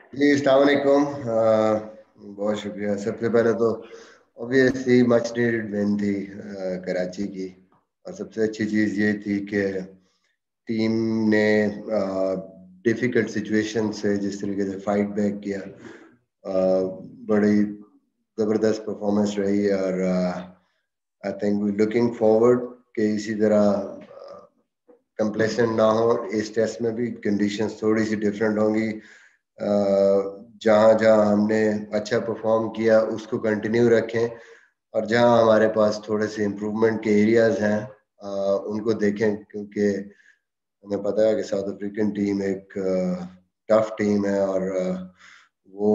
जी अस्सलाम वालेकुम। बहुत शुक्रिया। सबसे पहले तो ऑब्वियसली मच नीडेड विन थी कराची की। और सबसे अच्छी चीज़ ये थी कि टीम ने डिफिकल्ट सिचुएशन से जिस तरीके से फाइट बैक किया, बड़ी ज़बरदस्त परफॉर्मेंस रही। और I think we looking forward कि इसी तरह कंप्लेसेंट ना हो। इस टेस्ट में भी कंडीशंस थोड़ी सी डिफरेंट होंगी। जहाँ जहाँ हमने अच्छा परफॉर्म किया उसको कंटिन्यू रखें, और जहाँ हमारे पास थोड़े से इम्प्रूवमेंट के एरियाज हैं उनको देखें, क्योंकि हमें पता है कि साउथ अफ्रीकन टीम एक टफ टीम है। और वो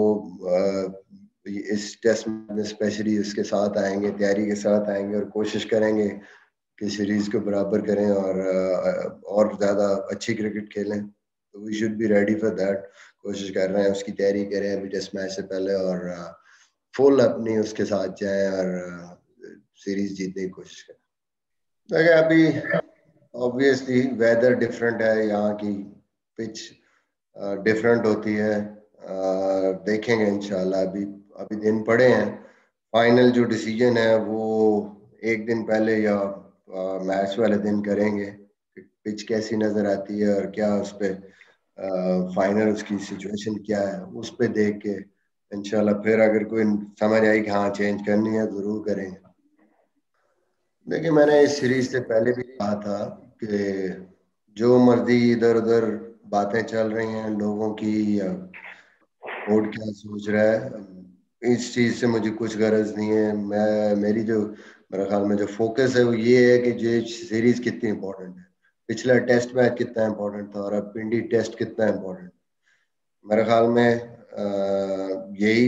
इस टेस्ट में स्पेशली उसके साथ आएंगे, तैयारी के साथ आएंगे और कोशिश करेंगे कि सीरीज को बराबर करें और ज़्यादा अच्छी क्रिकेट खेलें। तो we should be ready for that. कोशिश कर रहे हैं, उसकी तैयारी करें अभी टेस्ट मैच से पहले, और फुल अपनी उसके साथ जाएं और सीरीज जीतने की कोशिश करें। देखिए अभी ऑब्वियसली वेदर डिफरेंट है, यहाँ की पिच डिफरेंट होती है। देखेंगे इंशाल्लाह। अभी अभी दिन पड़े हैं। फाइनल जो डिसीजन है वो एक दिन पहले या मैच वाले दिन करेंगे कि पिच कैसी नजर आती है और क्या उस पे फाइनल उसकी सिचुएशन क्या है, उस पे देख के इंशाल्लाह फिर अगर कोई समझ आई कि हाँ चेंज करनी है जरूर करेंगे। देखिए मैंने इस सीरीज से पहले भी कहा था कि जो मर्जी इधर उधर बातें चल रही हैं लोगों की, या बोर्ड क्या सोच रहा है, इस चीज से मुझे कुछ गरज नहीं है। मैं मेरी जो मेरे ख्याल में जो फोकस है वो ये है कि ये सीरीज कितनी इंपॉर्टेंट है, पिछला टेस्ट मैच कितना इंपॉर्टेंट था और अब पिंडी टेस्ट कितना इंपॉर्टेंट। मेरे ख्याल में यही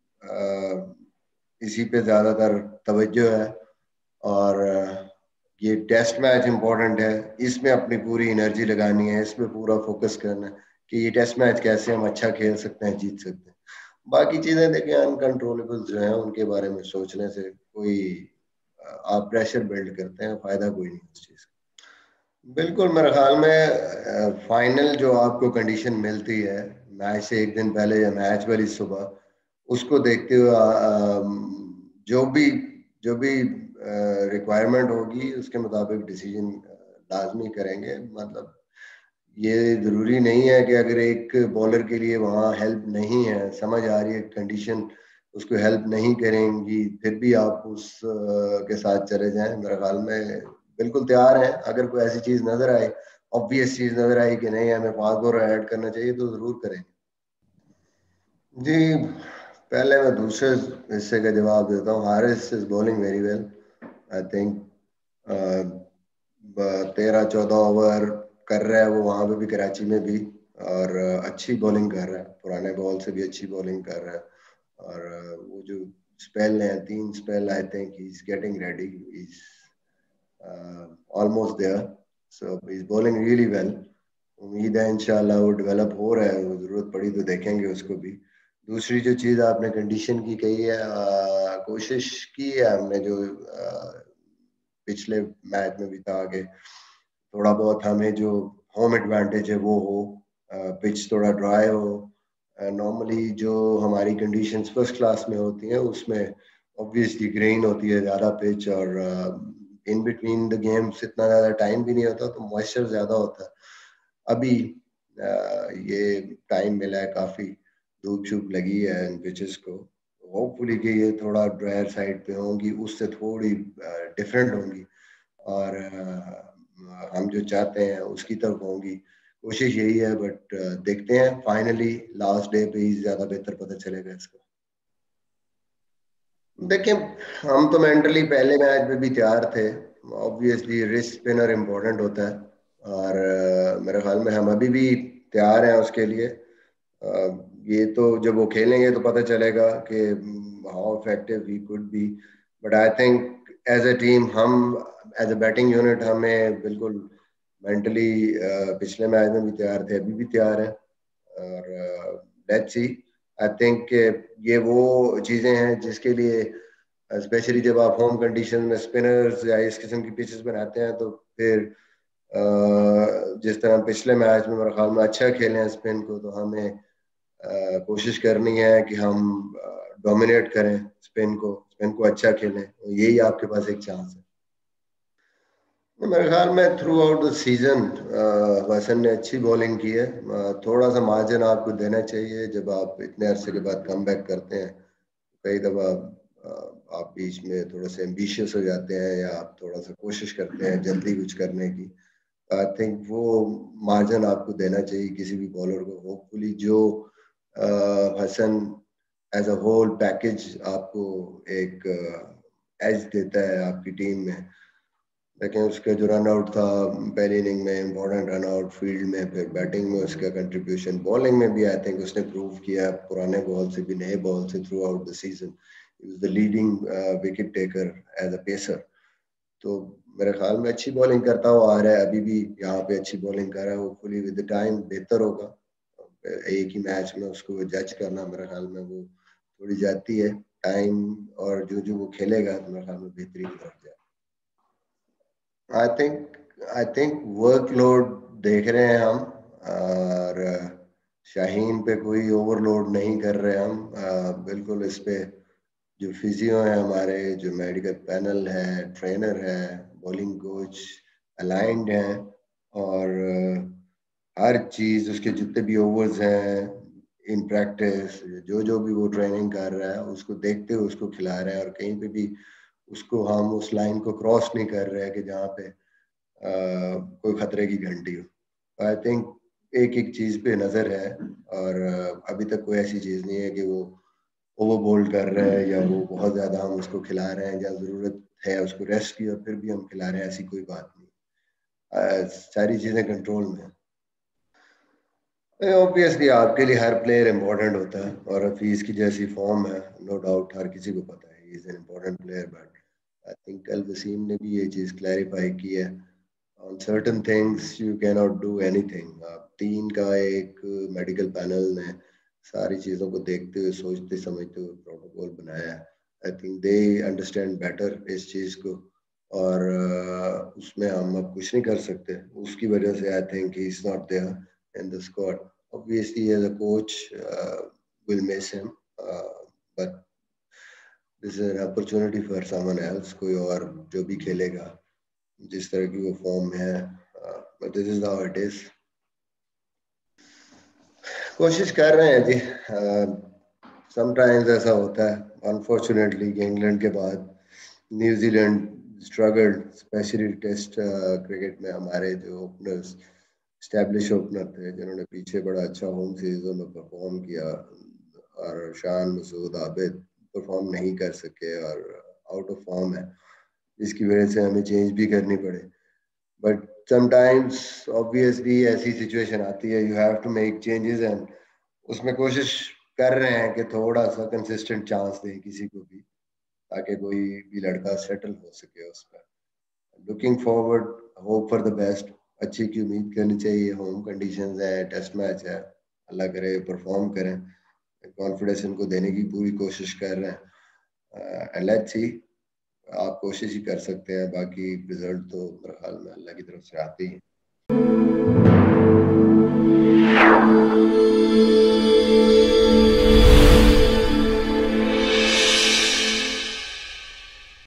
इसी पे ज्यादातर तवज्जो है। और ये टेस्ट मैच इंपॉर्टेंट है, इसमें अपनी पूरी एनर्जी लगानी है, इसमें पूरा फोकस करना है कि ये टेस्ट मैच कैसे हम अच्छा खेल सकते हैं, जीत सकते हैं। बाकी चीजें देखिए अनकंट्रोलेबल जो है उनके बारे में सोचने से कोई आप प्रेशर बिल्ड करते हैं, फायदा कोई नहीं उस चीज का। बिल्कुल मेरे ख्याल में फाइनल जो आपको कंडीशन मिलती है मैच से एक दिन पहले या मैच वाली सुबह, उसको देखते हुए जो भी रिक्वायरमेंट होगी उसके मुताबिक डिसीजन लाजमी करेंगे। मतलब ये जरूरी नहीं है कि अगर एक बॉलर के लिए वहाँ हेल्प नहीं है, समझ आ रही है कंडीशन उसको हेल्प नहीं करेंगी, फिर भी आप उस के साथ चले जाएं। मेरे ख्याल में बिल्कुल तैयार हैं। अगर कोई ऐसी चीज नजर आए, ऑब्वियस चीज नजर आई कि नहीं हमें 5 ओवर ऐड करना चाहिए, तो जरूर करेंगे। जी पहले मैं दूसरे हिस्से का जवाब देता हूँ। Haris is bowling very well. I think 13-14 over कर रहा है वो वहां पे भी, कराची में भी। और अच्छी बॉलिंग कर रहा है, पुराने बॉल से भी अच्छी बॉलिंग कर रहा है। और वो जो स्पेल है, 3 spell, I think he is getting ready, is almost there. So he is bowling really well. उम्मीद है इंशाल्लाह वो डेवलप हो रहा है, वो जरूरत पड़ी तो देखेंगे उसको भी। दूसरी जो चीज आपने कंडीशन की कही है, कोशिश की है हमने जो पिछले मैच में भी था कि थोड़ा बहुत हमें जो होम एडवांटेज है वो हो, पिच थोड़ा ड्राई हो। नॉर्मली जो हमारी कंडीशंस फर्स्ट क्लास में होती हैं उसमें ऑब्वियसली ग्रेन होती है ज़्यादा पिच, और इन बिटवीन द गेम्स इतना ज़्यादा टाइम भी नहीं होता, तो मॉइस्चर ज़्यादा होता है। अभी ये टाइम मिला है, काफ़ी धूप छूप लगी है इन पिचेस को। होपफुली कि ये थोड़ा ड्रायर साइड पे होंगी, उससे थोड़ी डिफरेंट होंगी, और हम जो चाहते हैं उसकी तरफ होंगी। कोशिश यही है, बट देखते हैं फाइनली लास्ट डे पे ही ज्यादा बेहतर पता चलेगा इसका। देखिए हम तो मेंटली पहले मैच में भी तैयार थे। ऑब्वियसली रिस्ट स्पिनर इम्पोर्टेंट होता है, और मेरे ख्याल में हम अभी भी तैयार हैं उसके लिए। ये तो जब वो खेलेंगे तो पता चलेगा कि how effective he could be. But I think as a team, हम एज अ बैटिंग यूनिट, हमें बिल्कुल मेंटली पिछले मैच में भी तैयार थे, अभी भी तैयार है। और लेट्स सी। आई थिंक ये वो चीजें हैं जिसके लिए स्पेशली जब आप होम कंडीशन में स्पिनर्स या इस किस्म की पिचेस बनाते हैं, तो फिर जिस तरह पिछले मैच में मेरे ख्याल में अच्छा खेले हैं स्पिन को, तो हमें कोशिश करनी है कि हम डोमिनेट करें स्पिन को अच्छा खेलें, यही आपके पास एक चांस है। मेरे ख्याल में throughout the season Hasan ने अच्छी बॉलिंग की है। थोड़ा सा मार्जिन आपको देना चाहिए जब आप इतने अरसे के बाद कम बैक करते हैं। कई दफ़ा आप बीच में थोड़ा सा एम्बिशियस हो जाते हैं या आप थोड़ा सा कोशिश करते हैं जल्दी कुछ करने की। आई थिंक वो मार्जिन आपको देना चाहिए किसी भी बॉलर को। होपफुली जो Hasan as a whole package आपको एक एज देता है आपकी टीम में। लेकिन उसका जो रन आउट था पहली इनिंग में, इम्पोर्टेंट रन आउट फील्ड में, फिर बैटिंग में उसका कंट्रीब्यूशन, बॉलिंग में भी आई थिंक उसने प्रूव किया पुराने बॉल से भी नए बॉल से throughout the season. He was the leading wicket taker as a pacer. तो मेरे ख्याल में अच्छी बॉलिंग करता हुआ आ रहा है, अभी भी यहाँ पे अच्छी बॉलिंग कर रहा है। होपफुली विद द टाइम बेहतर होगा। एक ही मैच में उसको जज करना मेरे ख्याल में वो थोड़ी जाती है। टाइम और जो जो वो खेलेगा तो मेरे ख्याल में बेहतरी की तरफ जाए। आई थिंक वर्कलोड देख रहे हैं हम, और शाहीन पे कोई ओवरलोड नहीं कर रहे हम। बिल्कुल इस पे जो फिजियो है हमारे, जो मेडिकल पैनल है, ट्रेनर है, बॉलिंग कोच अलाइंड हैं, और हर चीज़ उसके जितने भी ओवर्स हैं इन प्रैक्टिस, जो जो भी वो ट्रेनिंग कर रहा है उसको देखते हुए उसको खिला रहे हैं, और कहीं पे भी उसको हम उस लाइन को क्रॉस नहीं कर रहे हैं कि जहाँ पे कोई खतरे की घंटी हो। आई थिंक एक एक चीज पे नजर है, और अभी तक कोई ऐसी चीज नहीं है कि वो ओवर बोल्ड कर रहे हैं या वो बहुत ज्यादा हम उसको खिला रहे हैं या जरूरत है उसको रेस्ट की और फिर भी हम खिला रहे हैं, ऐसी कोई बात नहीं। सारी चीजें कंट्रोल में है। ऑब्वियसली आपके लिए हर प्लेयर इंपॉर्टेंट होता है, और हफीज की जैसी फॉर्म है, नो डाउट हर किसी को पता है he is an important player. But I think कल वसीम ने भी ये चीज क्लैरिफाई की है, on certain things you cannot do anything। Team का एक मेडिकल पैनल ने सारी चीज़ों को देखते हुए सोचते समझते हुए प्रोटोकॉल बनाया है। I think they understand better इस चीज़ को, और उसमें हम अब कुछ नहीं कर सकते। उसकी वजह से I think he is not there in the squad. Obviously as a coach will miss him, but this is an opportunity for someone else, कोई और जो भी खेलेगा जिस तरह की वो फॉर्म में है। But this is how it is. कोशिश कर रहे हैं जी। समटाइम्स ऐसा होता है अनफॉर्चुनेटली कि इंग्लैंड के बाद New Zealand struggled, specially test cricket में। हमारे जो ओपनर्स, स्टैब्लिश ओपनर थे जिन्होंने पीछे बड़ा अच्छा होम सीरीजों में परफॉर्म किया, और शान मसूद आबिद परफॉर्म नहीं कर सके और आउट ऑफ फॉर्म है, जिसकी वजह से हमें चेंज भी करनी पड़े। बट समटाइम्स ऑब्वियसली ऐसी सिचुएशन आती है, you have to make changes, and उसमें कोशिश कर रहे हैं कि थोड़ा सा कंसिस्टेंट चांस दें किसी को भी, ताकि कोई भी लड़का सेटल हो सके उस पर। Looking forward, hope for the best. अच्छी की उम्मीद करनी चाहिए। होम कंडीशंस है, टेस्ट मैच है, अल्लाह करे परफॉर्म करें। कॉन्फिडेंस इनको देने की पूरी कोशिश कर रहे हैं, एंड लेट्स सी। आप कोशिश ही कर सकते हैं, बाकी रिजल्ट तो मेरे ख्याल में अल्लाह की तरफ से आते ही हैं।